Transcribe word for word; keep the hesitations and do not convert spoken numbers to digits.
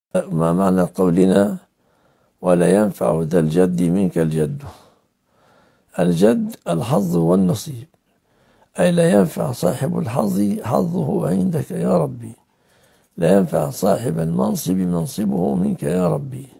ما معنى قولنا ولا ينفع ذا الجد منك الجد؟ الجد الحظ والنصيب، أي لا ينفع صاحب الحظ حظه عندك يا ربي، لا ينفع صاحب المنصب منصبه منك يا ربي.